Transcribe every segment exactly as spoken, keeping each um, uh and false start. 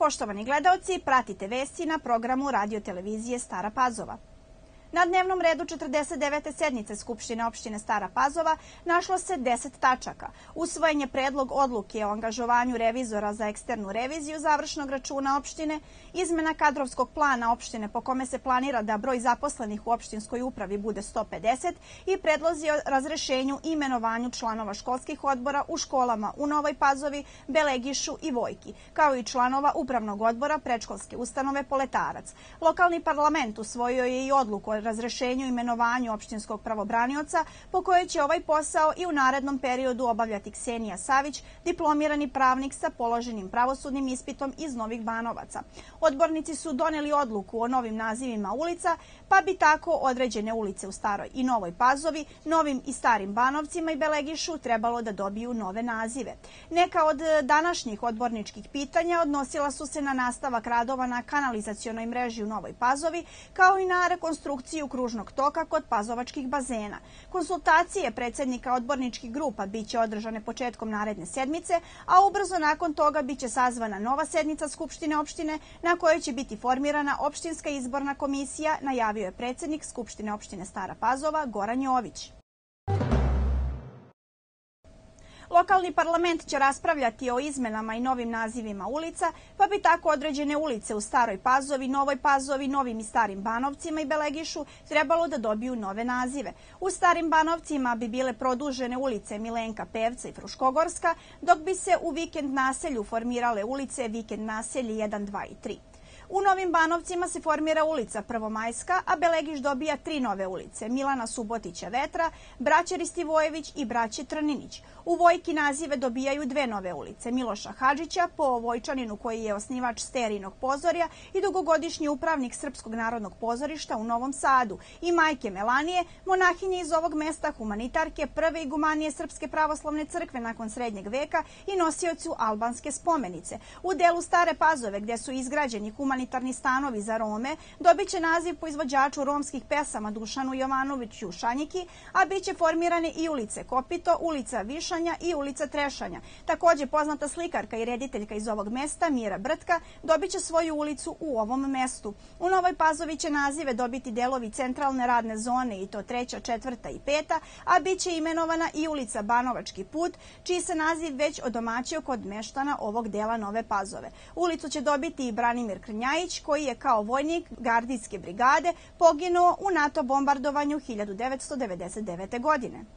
Poštovani gledaoci, pratite vesti na programu radio-televizije Stara Pazova. Na dnevnom redu četrdeset devete sednice Skupštine opštine Stara Pazova našlo se deset tačaka. Usvojen je predlog odluke o angažovanju revizora za eksternu reviziju završnog računa opštine, izmena kadrovskog plana opštine po kome se planira da broj zaposlenih u opštinskoj upravi bude sto pedeset i predlozi o razrešenju i imenovanju članova školskih odbora u školama u Novoj Pazovi, Belegišu i Vojki, kao i članova upravnog odbora predškolske ustanove Poletarac. Lokalni parlament usvojio je i odluku o razrešenju i imenovanju opštinskog pravobranioca, po kojoj će ovaj posao i u narednom periodu obavljati Ksenija Savić, diplomirani pravnik sa položenim pravosudnim ispitom iz Novih Banovaca. Odbornici su doneli odluku o novim nazivima ulica, pa bi tako određene ulice u Staroj i Novoj Pazovi, Novim i Starim Banovcima i Belegišu trebalo da dobiju nove nazive. Neka od današnjih odborničkih pitanja odnosila su se na nastavak radova na kanalizacionoj mreži u Novoj Pazovi, kao i na rekonstrukciju kružnog toka kod pazovačkih bazena. Konsultacije predsjednika odborničkih grupa biće održane početkom naredne sedmice, a ubrzo nakon toga biće sazvana nova sednica Skupštine opštine na kojoj će biti formirana opštinska izborna komisija, najavio je predsjednik Skupštine opštine Stara Pazova Goran Jović. Lokalni parlament će raspravljati o izmenama i novim nazivima ulica, pa bi tako određene ulice u Staroj Pazovi, Novoj Pazovi, Novim i Starim Banovcima i Belegišu trebalo da dobiju nove nazive. U Starim Banovcima bi bile produžene ulice Milenka Pevca i Fruškogorska, dok bi se u vikend naselju formirale ulice Vikend naselje jedan, dva i tri. U Novim Banovcima se formira ulica Prvomajska, a Belegiš dobija tri nove ulice, Milana Subotića Vetra, Braće Ristivojević i Braće Trninić. U Vojki nazive dobijaju dve nove ulice, Miloša Hadžića, po Vojčaninu koji je osnivač Sterijinog pozorja i dugogodišnji upravnik Srpskog narodnog pozorišta u Novom Sadu, i majke Melanije, monahinje iz ovog mesta, humanitarke, prve igumanije Srpske pravoslavne crkve nakon srednjeg veka i nosiocu albanske spomenice. U delu Stare Pazove, gdje su izgrađeni humanitarni stanovi za Rome, dobit će naziv po izvođaču romskih pesama Dušanu Jovanoviću Šanjiki, a bit će formirane i ulice Kopito, ulica Višanja i ulica Trešanja. Također poznata slikarka i rediteljka iz ovog mesta, Mira Brtka, dobit će svoju ulicu u ovom mestu. U Novoj Pazovi će nazive dobiti delovi centralne radne zone, i to treća, četvrta i peta, a bit će imenovana i ulica Banovački put, čiji se naziv već odomaćio kod meštana ovog dela Nove Pazove. Ulicu će dobiti i Branimir Krnjajić, koji je kao vojnik gardijske brigade poginuo u NATO bombardovanju hiljadu devetsto devedeset devete. godine.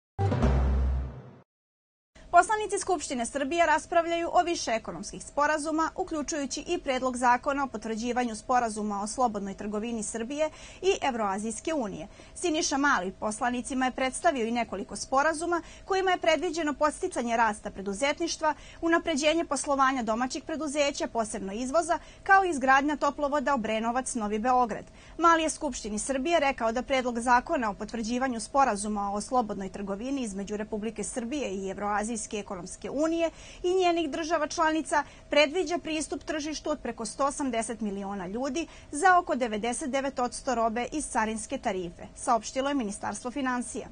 Poslanici Skupštine Srbije raspravljaju o više ekonomskih sporazuma, uključujući i predlog zakona o potvrđivanju sporazuma o slobodnoj trgovini Srbije i Evroazijske unije. Siniša Mali poslanicima je predstavio i nekoliko sporazuma kojima je predviđeno podsticanje rasta preduzetništva, unapređenje poslovanja domaćih preduzeća, posebno izvoza, kao i izgradnja toplovoda Obrenovac-Novi Beograd. Mali je Skupštini Srbije rekao da predlog zakona o potvrđivanju sporazuma o slobodnoj trgovini između Republike Srbije i Evroazijske ekonomske unije i njenih država članica predviđa pristup tržištu od preko sto osamdeset miliona ljudi za oko devedeset devet posto robe iz carinske tarife, saopštilo je Ministarstvo finansija.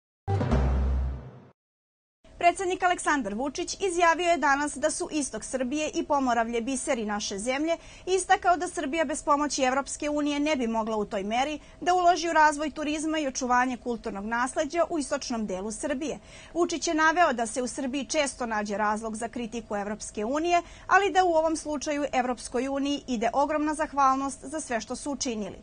Predsjednik Aleksandar Vučić izjavio je danas da su istok Srbije i Pomoravlje biseri naše zemlje i istakao da Srbija bez pomoći Evropske unije ne bi mogla u toj meri da uloži u razvoj turizma i očuvanje kulturnog nasleđa u istočnom delu Srbije. Vučić je naveo da se u Srbiji često nađe razlog za kritiku Evropske unije, ali da u ovom slučaju Evropskoj uniji ide ogromna zahvalnost za sve što su učinili.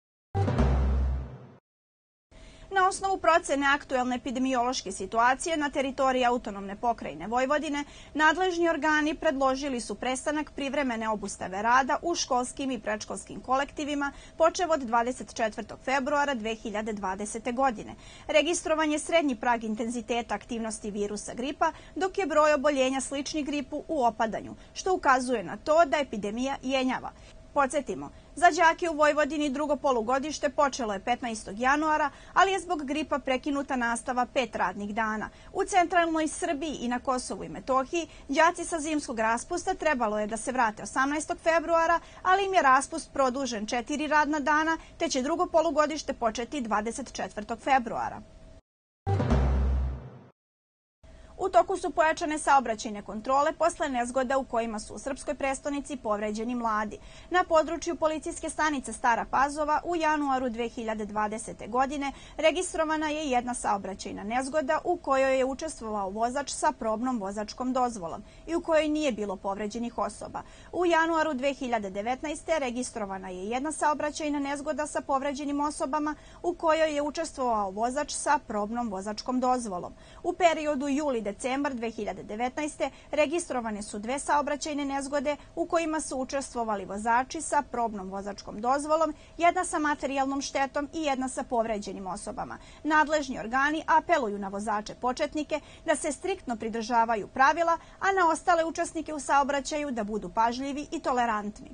Na osnovu procene aktuelne epidemiološke situacije na teritoriji autonomne pokrajine Vojvodine, nadležni organi predložili su prestanak privremene obustave rada u školskim i predškolskim kolektivima počev od dvadeset četvrtog februara dve hiljade dvadesete. godine. Registrovan je srednji prag intenziteta aktivnosti virusa gripa, dok je broj oboljenja slični gripu u opadanju, što ukazuje na to da epidemija jenjava. Podsjetimo, za đake u Vojvodini drugo polugodište počelo je petnaestog januara, ali je zbog gripa prekinuta nastava pet radnih dana. U centralnoj Srbiji i na Kosovu i Metohiji đaci sa zimskog raspusta trebalo je da se vrate osamnaestog februara, ali im je raspust produžen četiri radna dana, te će drugo polugodište početi dvadeset četvrtog februara. U toku su pojačane saobraćajne kontrole posle nezgoda u kojima su u srpskoj prestonici povređeni mladi. Na području policijske stanice Stara Pazova u januaru dve hiljade dvadesete. godine registrovana je jedna saobraćajna nezgoda u kojoj je učestvovao vozač sa probnom vozačkom dozvolom i u kojoj nije bilo povređenih osoba. U januaru dve hiljade devetnaeste. registrovana je jedna saobraćajna nezgoda sa povređenim osobama u kojoj je učestvovao vozač sa probnom vozačkom dozvolom. U periodu juli-decembar dve hiljade devetnaeste. registrovane su dve saobraćajne nezgode u kojima su učestvovali vozači sa probnom vozačkom dozvolom, jedna sa materijalnom štetom i jedna sa povređenim osobama. Nadležni organi apeluju na vozače početnike da se striktno pridržavaju pravila, a na ostale učesnike u saobraćaju da budu pažljivi i tolerantni.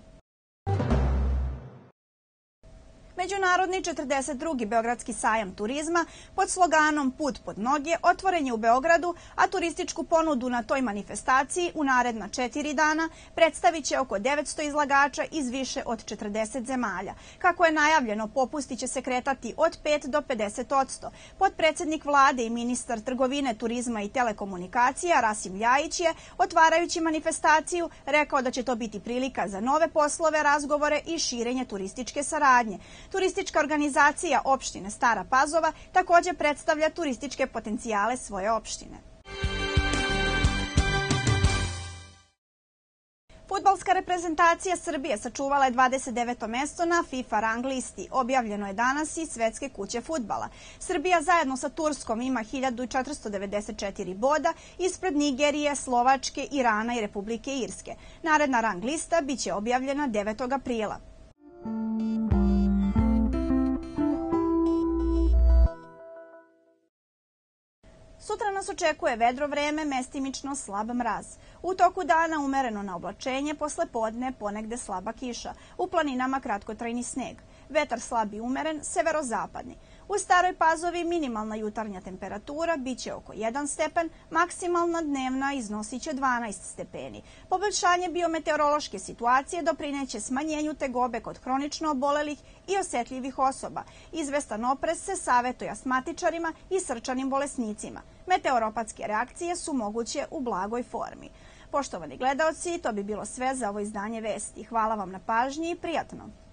Međunarodni četrdeset drugi Beogradski sajam turizma pod sloganom Put pod noge otvoren je u Beogradu, a turističku ponudu na toj manifestaciji u naredna četiri dana predstavit će oko devetsto izlagača iz više od četrdeset zemalja. Kako je najavljeno, popusti će se kretati od pet do pedeset odsto. Potpredsednik vlade i ministar trgovine, turizma i telekomunikacija Rasim Ljajić je, otvarajući manifestaciju, rekao da će to biti prilika za nove poslove, razgovore i širenje turističke saradnje. Turistička organizacija opštine Stara Pazova također predstavlja turističke potencijale svoje opštine. Fudbalska reprezentacija Srbije sačuvala je dvadeset deveto mesto na FIFA rang listi. Objavljeno je danas iz Svetske kuće fudbala. Srbija zajedno sa Turskom ima hiljadu četiristo devedeset četiri boda ispred Nigerije, Slovačke, Irana i Republike Irske. Naredna rang lista biće objavljena devetog aprila. Sutra nas očekuje vedro vreme, mestimično slab mraz. U toku dana umereno na oblačenje, posle podne ponegde slaba kiša. U planinama kratkotrajni sneg. Vetar slab i umeren, severozapadni. U Staroj Pazovi minimalna jutarnja temperatura biće oko jedan stepen, maksimalna dnevna iznosit će dvanaest stepeni. Poboljšanje biometeorološke situacije doprineće smanjenju tegobe kod hronično obolelih i osetljivih osoba. Izvestan oprez se savetuje astmatičarima i srčanim bolesnicima. Meteoropatske reakcije su moguće u blagoj formi. Poštovani gledaoci, to bi bilo sve za ovo izdanje vesti. Hvala vam na pažnji i prijatno!